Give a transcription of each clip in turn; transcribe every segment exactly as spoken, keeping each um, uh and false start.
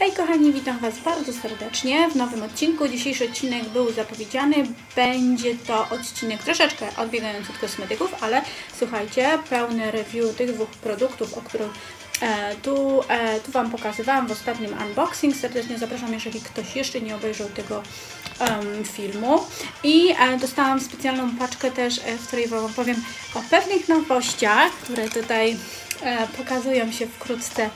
Hej kochani, witam Was bardzo serdecznie w nowym odcinku. Dzisiejszy odcinek był zapowiedziany. Będzie to odcinek troszeczkę odbiegający od kosmetyków, ale słuchajcie, pełny review tych dwóch produktów, o których e, tu, e, tu Wam pokazywałam w ostatnim unboxing. Serdecznie zapraszam, jeżeli ktoś jeszcze nie obejrzał tego um, filmu. I e, dostałam specjalną paczkę też, e, w której Wam opowiem o pewnych nowościach, które tutaj e, pokazują się wkrótce.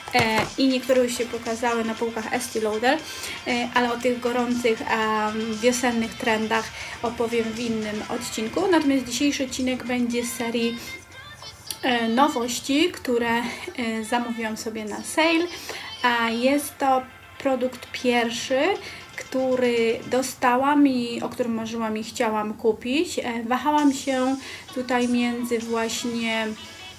I niektóre już się pokazały na półkach Estee Lauder, ale o tych gorących um, wiosennych trendach opowiem w innym odcinku. Natomiast dzisiejszy odcinek będzie z serii e, nowości, które e, zamówiłam sobie na sale. A jest to produkt pierwszy, który dostałam i o którym marzyłam i chciałam kupić. E, wahałam się tutaj między właśnie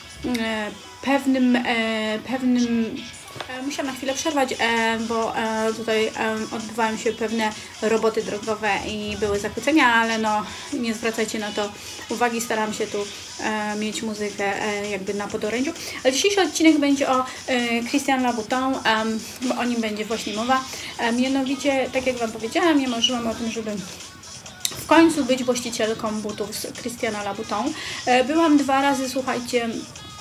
e, pewnym, e, pewnym e, musiałam na chwilę przerwać, e, bo e, tutaj e, odbywają się pewne roboty drogowe i były zakłócenia, ale no nie zwracajcie na to uwagi, staram się tu e, mieć muzykę e, jakby na podorędziu. Ale dzisiejszy odcinek będzie o e, Christian Louboutin, e, bo o nim będzie właśnie mowa. E, mianowicie, tak jak Wam powiedziałam, ja marzyłam o tym, żeby w końcu być właścicielką butów z Christiana Louboutin. E, byłam dwa razy, słuchajcie,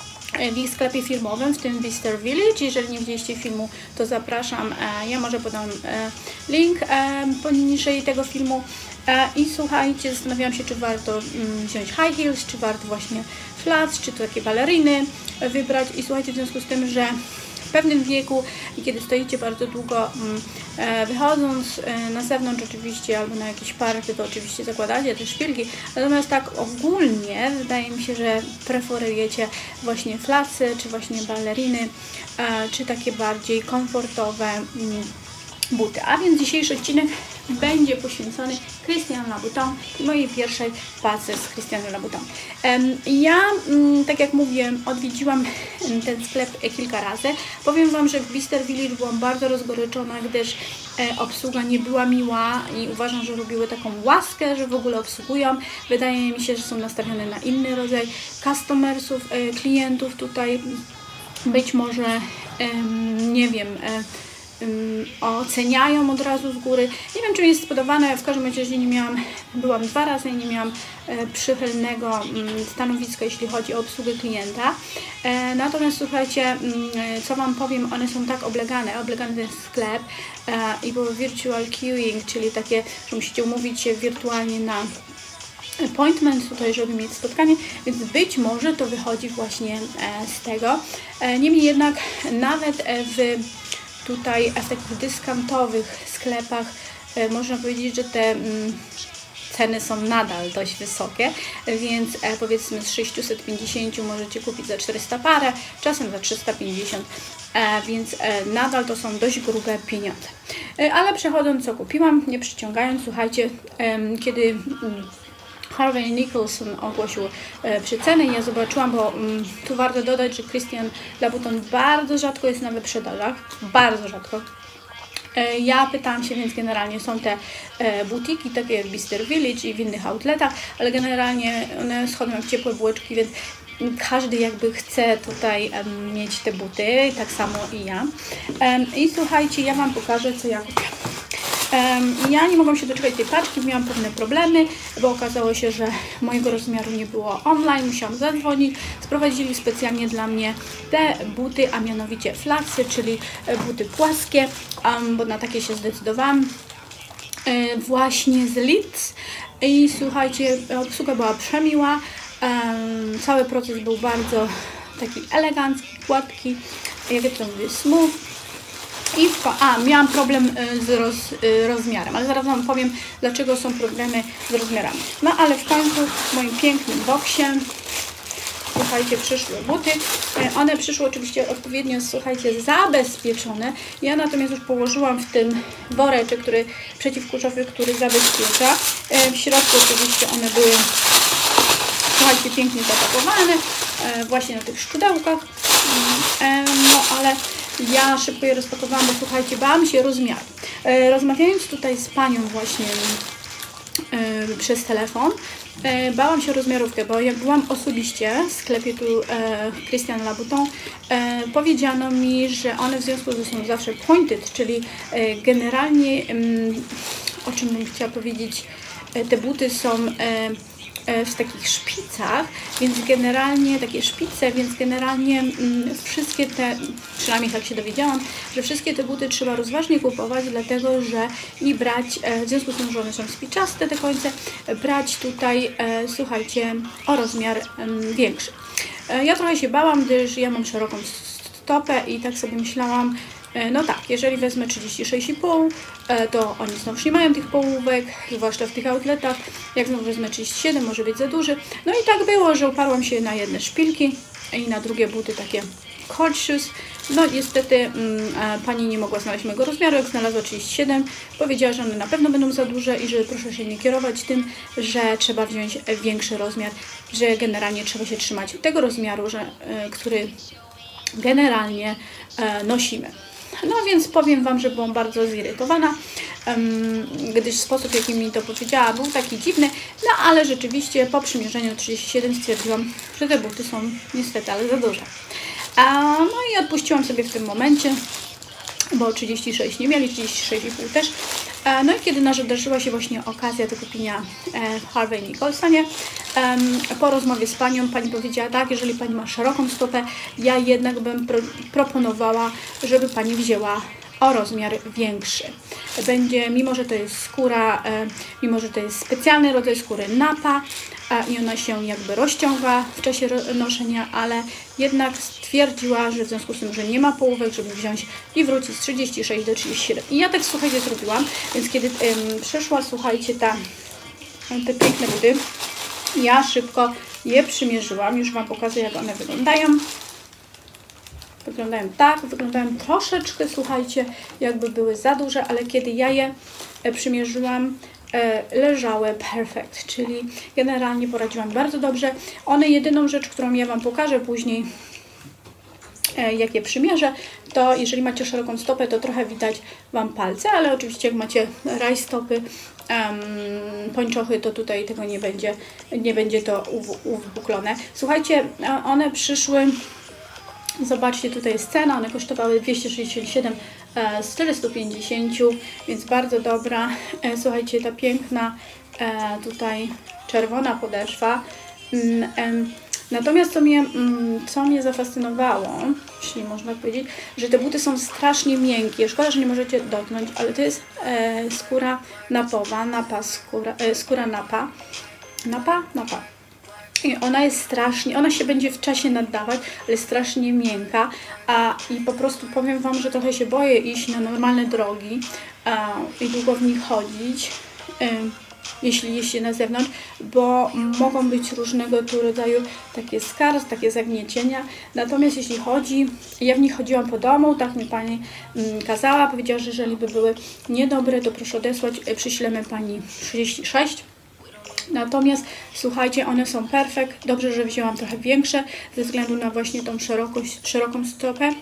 w ich sklepie firmowym, w tym Bicester Village. Jeżeli nie widzieliście filmu, to zapraszam. Ja może podam link poniżej tego filmu. I słuchajcie, zastanawiałam się, czy warto wziąć high heels, czy warto właśnie flats, czy to takie baleriny wybrać. I słuchajcie, w związku z tym, że w pewnym wieku i kiedy stoicie bardzo długo wychodząc na zewnątrz oczywiście albo na jakieś party, to oczywiście zakładacie te szpilki, natomiast tak ogólnie wydaje mi się, że preferujecie właśnie flatsy, czy właśnie baleriny, czy takie bardziej komfortowe buty. A więc dzisiejszy odcinek będzie poświęcony Christian Louboutin i mojej pierwszej pacy z Christianem Louboutin. Ja, tak jak mówię, odwiedziłam ten sklep kilka razy. Powiem Wam, że w Bicester Village byłam bardzo rozgoryczona, gdyż obsługa nie była miła i uważam, że robiły taką łaskę, że w ogóle obsługują. Wydaje mi się, że są nastawione na inny rodzaj customersów, klientów tutaj. Być może, nie wiem, oceniają od razu z góry. Nie wiem, czy mi jest spodobane, w każdym razie nie miałam, byłam dwa razy i nie miałam e, przychylnego m, stanowiska, jeśli chodzi o obsługę klienta. E, natomiast słuchajcie, m, co Wam powiem, one są tak oblegane, oblegany ten sklep e, i było virtual queuing, czyli takie, że musicie umówić się wirtualnie na appointment tutaj, żeby mieć spotkanie, więc być może to wychodzi właśnie e, z tego. E, niemniej jednak nawet e, w tutaj w takich dyskontowych sklepach e, można powiedzieć, że te mm, ceny są nadal dość wysokie, więc e, powiedzmy z sześciuset pięćdziesięciu możecie kupić za czterysta parę, czasem za trzysta pięćdziesiąt, e, więc e, nadal to są dość grube pieniądze. E, ale przechodząc, co kupiłam, nie przyciągając, słuchajcie, e, kiedy mm, Harvey Nicholson ogłosił e, przyceny i ja zobaczyłam, bo mm, tu warto dodać, że Christian Louboutin bardzo rzadko jest na wyprzedażach, bardzo rzadko. E, ja pytałam się, więc generalnie są te e, butiki, takie jak Bicester Village i w innych outletach, ale generalnie one schodzą jak ciepłe bułeczki, więc każdy jakby chce tutaj um, mieć te buty, tak samo i ja. Um, I słuchajcie, ja Wam pokażę, co ja kupię. Um, ja nie mogłam się doczekać tej paczki, miałam pewne problemy, bo okazało się, że mojego rozmiaru nie było online, musiałam zadzwonić. Sprowadzili specjalnie dla mnie te buty, a mianowicie flatsy, czyli buty płaskie, um, bo na takie się zdecydowałam. E, właśnie z Leeds. I słuchajcie, obsługa była przemiła, um, cały proces był bardzo taki elegancki, gładki, jak to mówię, smooth. I w, a, miałam problem z roz, rozmiarem, ale zaraz Wam powiem, dlaczego są problemy z rozmiarami. No ale w końcu w moim pięknym boksie, słuchajcie, przyszły buty. One przyszły oczywiście odpowiednio, słuchajcie, zabezpieczone. Ja natomiast już położyłam w tym woreczek, który przeciwkurzowy, który zabezpiecza. W środku oczywiście one były, słuchajcie, pięknie zapakowane, właśnie na tych szydełkach. No ale ja szybko je rozpakowałam, bo słuchajcie, bałam się rozmiaru. E, rozmawiając tutaj z panią właśnie e, przez telefon, e, bałam się o rozmiarówkę, bo jak byłam osobiście w sklepie tu e, Christian Louboutin, e, powiedziano mi, że one w związku z tym są zawsze pointed, czyli e, generalnie, mm, o czym bym chciała powiedzieć, e, te buty są e, w takich szpicach, więc generalnie takie szpice, więc generalnie mm, wszystkie te, przynajmniej tak się dowiedziałam, że wszystkie te buty trzeba rozważnie kupować, dlatego że i brać, e, w związku z tym, że one są spiczaste te końce, brać tutaj, e, słuchajcie, o rozmiar e, większy. E, ja trochę się bałam, gdyż ja mam szeroką stopę i tak sobie myślałam, no tak, jeżeli wezmę trzydzieści sześć i pół, to oni znowu nie mają tych połówek, zwłaszcza w tych outletach. Jak znowu wezmę trzydzieści siedem, może być za duży. No i tak było, że uparłam się na jedne szpilki i na drugie buty takie court shoes. No niestety mm, pani nie mogła znaleźć mojego rozmiaru, jak znalazła trzydzieści siedem. Powiedziała, że one na pewno będą za duże i że proszę się nie kierować tym, że trzeba wziąć większy rozmiar, że generalnie trzeba się trzymać tego rozmiaru, że, który generalnie nosimy. No więc powiem Wam, że byłam bardzo zirytowana, um, gdyż sposób, jaki mi to powiedziała, był taki dziwny, no ale rzeczywiście po przymierzeniu trzydzieści siedem stwierdziłam, że te buty są niestety ale za duże. A, no i odpuściłam sobie w tym momencie, bo trzydzieści sześć nie mieli, trzydzieści sześć i pół też. E, no i kiedy nadarzyła się właśnie okazja do kupienia e, w Harvey Nicholsonie, e, po rozmowie z panią, pani powiedziała tak, jeżeli pani ma szeroką stopę, ja jednak bym pro, proponowała, żeby pani wzięła o rozmiar większy. Będzie, mimo że to jest skóra, e, mimo że to jest specjalny rodzaj skóry napa e, i ona się jakby rozciąga w czasie noszenia, ale jednak stwierdziła, że w związku z tym, że nie ma połówek, żeby wziąć i wrócić z trzydzieści sześć do trzydzieści siedem. I ja tak, słuchajcie, zrobiłam, więc kiedy ym, przyszła, słuchajcie, ta, te piękne buty, ja szybko je przymierzyłam, już Wam pokazuję, jak one wyglądają. Wyglądają tak, wyglądają troszeczkę, słuchajcie, jakby były za duże, ale kiedy ja je przymierzyłam, leżały perfekt, czyli generalnie poradziłam bardzo dobrze. One jedyną rzecz, którą ja Wam pokażę później, jak je przymierzę, to jeżeli macie szeroką stopę, to trochę widać Wam palce, ale oczywiście jak macie rajstopy, um, pończochy, to tutaj tego nie będzie, nie będzie to uwypuklone. Słuchajcie, one przyszły, zobaczcie, tutaj jest cena, one kosztowały dwieście sześćdziesiąt siedem z czterystu pięćdziesięciu, więc bardzo dobra. Słuchajcie, ta piękna tutaj czerwona podeszwa. Natomiast co mnie, co mnie zafascynowało, jeśli można powiedzieć, że te buty są strasznie miękkie. Szkoda, że nie możecie dotknąć, ale to jest e, skóra napowa, napa skóra, e, skóra napa. Napa? Napa. I ona jest strasznie, ona się będzie w czasie naddawać, ale strasznie miękka, a i po prostu powiem Wam, że trochę się boję iść na normalne drogi a, i długo w nich chodzić, y, jeśli jeść się na zewnątrz, bo mogą być różnego tu rodzaju takie skars, takie zagniecienia. Natomiast jeśli chodzi, ja w nich chodziłam po domu, tak mi pani mm, kazała, powiedziała, że jeżeli by były niedobre, to proszę odesłać, przyślemy pani trzydzieści sześć. Natomiast słuchajcie, one są perfekt. Dobrze, że wzięłam trochę większe ze względu na właśnie tą szerokość, szeroką stopę. E,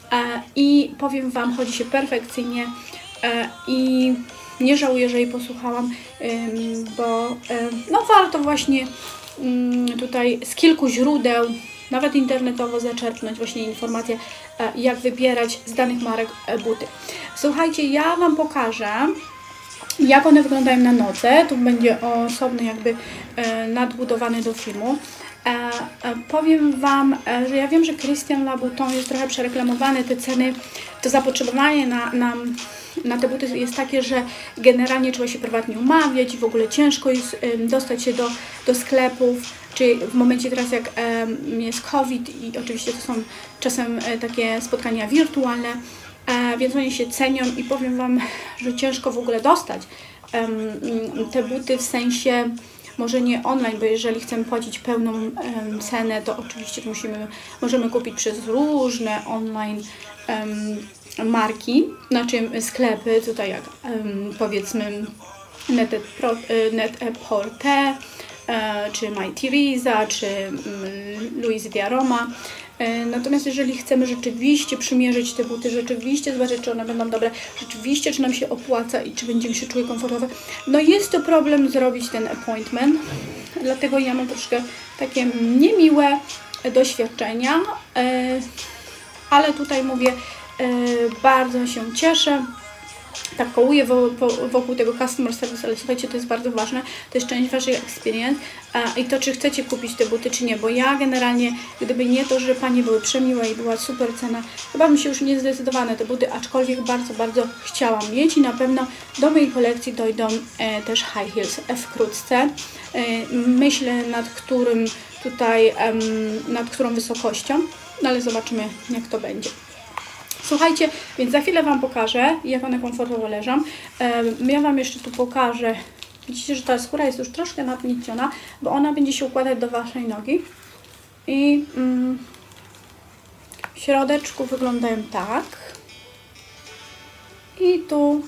I powiem Wam, chodzi się perfekcyjnie e, i nie żałuję, że jej posłuchałam, e, bo e, no warto właśnie e, tutaj z kilku źródeł, nawet internetowo, zaczerpnąć właśnie informacje, e, jak wybierać z danych marek e, buty. Słuchajcie, ja Wam pokażę, jak one wyglądają na nodze. Tu będzie osobny jakby e, nadbudowany do filmu. E, e, powiem Wam, e, że ja wiem, że Christian Louboutin jest trochę przereklamowany. Te ceny, to zapotrzebowanie na, na, na te buty jest takie, że generalnie trzeba się prywatnie umawiać i w ogóle ciężko jest e, dostać się do, do sklepów. Czy w momencie teraz, jak e, jest COVID i oczywiście to są czasem e, takie spotkania wirtualne, E, więc oni się cenią i powiem Wam, że ciężko w ogóle dostać um, te buty, w sensie może nie online, bo jeżeli chcemy płacić pełną um, cenę, to oczywiście musimy, możemy kupić przez różne online um, marki, znaczy sklepy, tutaj jak um, powiedzmy Net-a-Porter, e, czy Mytheresa, czy um, Louis Vuitton. Natomiast jeżeli chcemy rzeczywiście przymierzyć te buty, rzeczywiście zobaczyć, czy one będą dobre, rzeczywiście, czy nam się opłaca i czy będziemy się czuły komfortowo, no jest to problem zrobić ten appointment, dlatego ja mam troszkę takie niemiłe doświadczenia, ale tutaj mówię, bardzo się cieszę. Tak kołuję wokół tego customer service, ale słuchajcie, to jest bardzo ważne, to jest część Waszej experience i to, czy chcecie kupić te buty, czy nie, bo ja generalnie, gdyby nie to, że Panie były przemiłe i była super cena, chyba bym się już nie zdecydowała na te buty, aczkolwiek bardzo, bardzo chciałam mieć i na pewno do mojej kolekcji dojdą e, też high heels wkrótce. E, myślę, nad którym tutaj, em, nad którą wysokością, no ale zobaczymy, jak to będzie. Słuchajcie, więc za chwilę Wam pokażę, jak one komfortowo leżą. Ja Wam jeszcze tu pokażę, widzicie, że ta skóra jest już troszkę nadgnieciona, bo ona będzie się układać do Waszej nogi. I mm, w środeczku wyglądają tak. I tu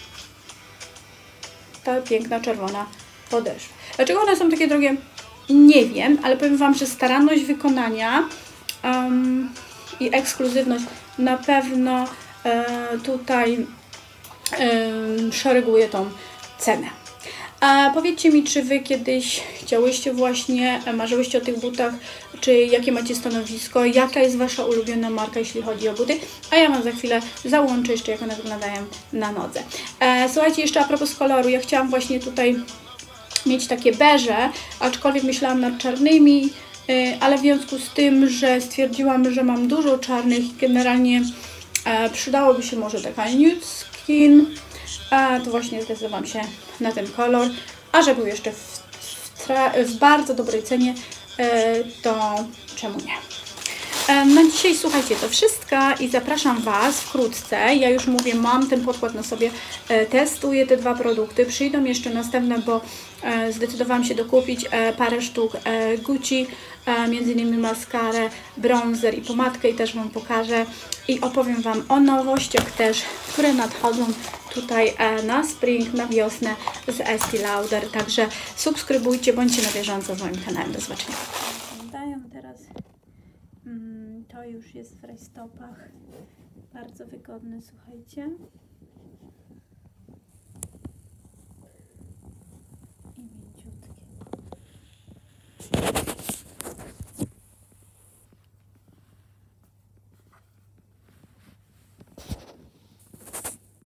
ta piękna czerwona podeszwa. Dlaczego one są takie drogie? Nie wiem, ale powiem Wam, że staranność wykonania um, i ekskluzywność na pewno e, tutaj e, szereguje tą cenę. A powiedzcie mi, czy Wy kiedyś chciałyście właśnie, marzyłyście o tych butach, czy jakie macie stanowisko, jaka jest Wasza ulubiona marka, jeśli chodzi o buty, a ja Wam za chwilę załączę jeszcze, jak one wyglądają na nodze. E, słuchajcie, jeszcze a propos koloru, ja chciałam właśnie tutaj mieć takie beże, aczkolwiek myślałam nad czarnymi, ale w związku z tym, że stwierdziłam, że mam dużo czarnych i generalnie e, przydałoby się może taka nude skin, e, to właśnie zdecydowałam się na ten kolor, a że był jeszcze w, w, w bardzo dobrej cenie, e, to czemu nie? E, na dzisiaj, słuchajcie, to wszystko i zapraszam Was wkrótce. Ja już mówię, mam ten podkład na sobie, e, testuję te dwa produkty, przyjdą jeszcze następne, bo e, zdecydowałam się dokupić e, parę sztuk e, Gucci, e, między innymi maskarę, bronzer i pomadkę i też Wam pokażę i opowiem Wam o nowościach też, które nadchodzą tutaj e, na spring, na wiosnę z Estée Lauder, także subskrybujcie, bądźcie na bieżąco z moim kanałem. Do zobaczenia. Daję teraz. To już jest w rajstopach, bardzo wygodne, słuchajcie.